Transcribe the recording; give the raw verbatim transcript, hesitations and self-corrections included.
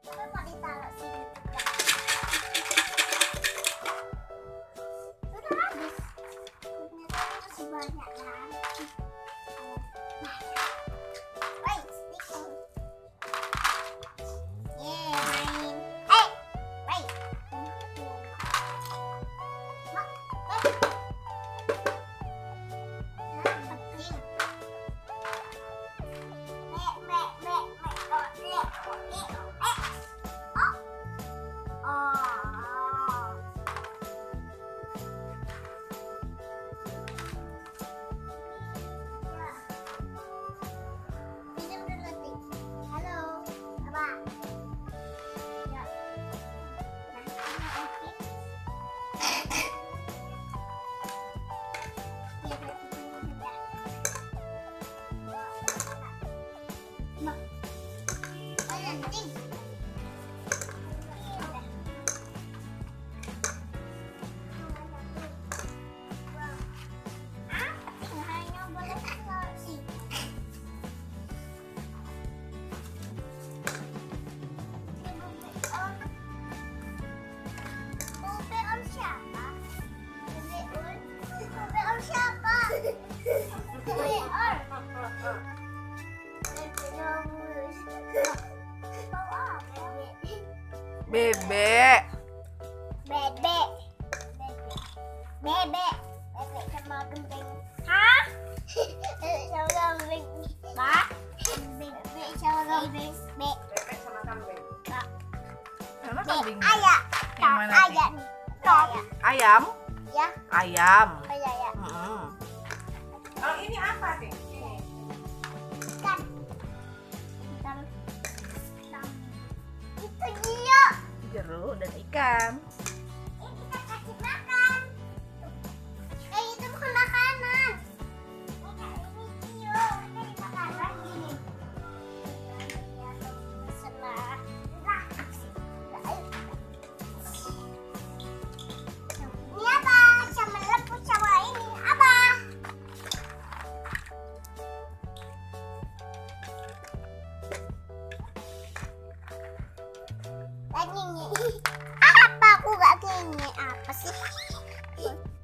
Coba ditaruh sini juga. Sudah habis. Ternyata masih banyak lagi. Wait, stick. Yeah, main. Eh, wait. Bebek. Bebek. Bebek. Bebek sama kambing. Hah? Bebek sama kambing. Pak? Bebek sama kambing. Bebek. Bebek sama kambing. Pak. Mana kambing? Ayam. Yang mana nih? Ayam. Tom. Ayam? Ya. Ayam. Oh ya ya. Mm-mm. Kalau ini apa sih? Ikan. Ikan. Itu dia. Jeruk dan ikan. Ini kita kasih makan. Eh itu bukan makanan. Ini ini Cio. Ini dimakan lagi nih. Setelah. Ini apa? Sama lepus sama ini apa? Lagi nih. Apa aku gak gini? Apa sih?